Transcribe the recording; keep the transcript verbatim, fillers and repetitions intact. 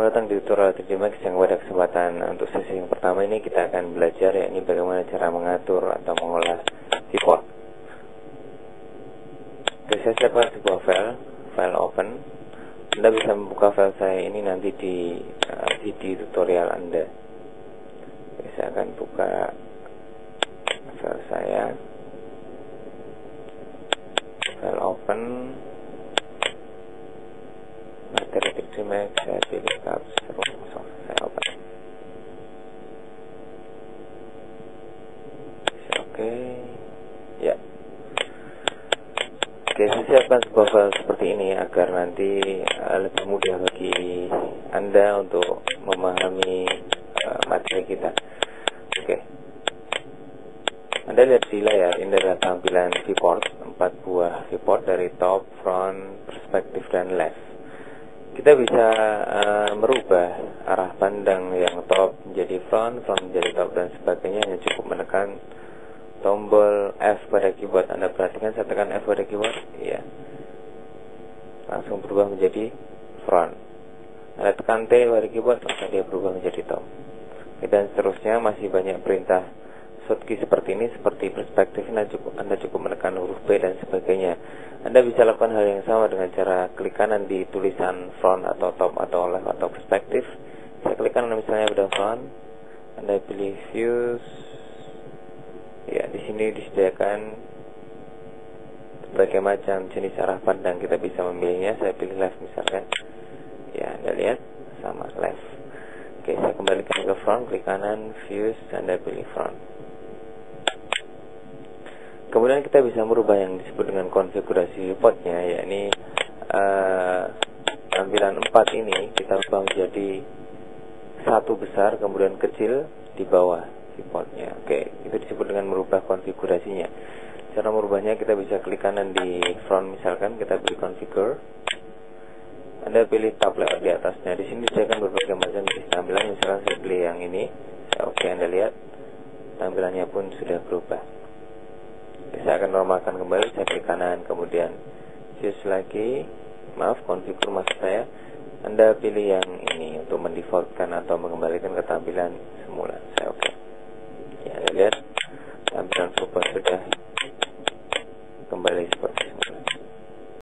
Selamat datang di tutorial tiga D Max yang pada kesempatan untuk sesi yang pertama ini kita akan belajar yakni bagaimana cara mengatur atau mengolah viewport. Oke, saya siapkan sebuah file, file open. Anda bisa membuka file saya ini nanti di uh, V D tutorial Anda. Oke, saya akan buka file saya, file open. Materi tiga D Max, saya pilih capture, saya open. Oke, ya. Oke, saya siapkan sebuah file seperti ini agar nanti uh, lebih mudah bagi Anda untuk memahami uh, materi kita. Oke, Anda lihat di layar, ini adalah tampilan viewport, empat buah viewport dari top, front, perspektif, dan left. Kita bisa uh, merubah arah pandang yang top menjadi front, front menjadi top, dan sebagainya. Hanya cukup menekan tombol F pada keyboard. Anda perhatikan saya tekan F pada keyboard, ya, langsung berubah menjadi front. Anda tekan T pada keyboard, maka dia berubah menjadi top. Dan seterusnya, masih banyak perintah shortcut seperti ini, seperti perspektif. Anda cukup, Anda cukup menekan huruf B dan sebagainya. Anda bisa lakukan hal yang sama dengan cara klik kanan di tulisan front atau top atau left atau perspektif. Saya klik kanan misalnya pada front, Anda pilih views. Ya, di sini disediakan berbagai macam jenis arah pandang, kita bisa memilihnya. Saya pilih left misalkan. Ya, Anda lihat sama left. Oke, saya kembalikan ke front, klik kanan, views, Anda pilih front. Kemudian kita bisa merubah yang disebut dengan konfigurasi viewportnya, yakni uh, tampilan empat ini kita ubah menjadi satu besar kemudian kecil di bawah viewportnya. Oke, itu disebut dengan merubah konfigurasinya. Cara merubahnya, kita bisa klik kanan di front misalkan, kita pilih configure. Anda pilih tab lewat di atasnya. Di sini disediakan berbagai macam jenis tampilan. Misalkan saya pilih yang ini. Saya oke, Anda lihat tampilannya pun sudah berubah. Saya akan normalkan kembali, saya klik kanan, kemudian choose lagi, maaf, configure maksud saya. Anda pilih yang ini untuk mendefaultkan atau mengembalikan ke tampilan semula. Saya oke. Ya, Anda lihat tampilan berubah sudah kembali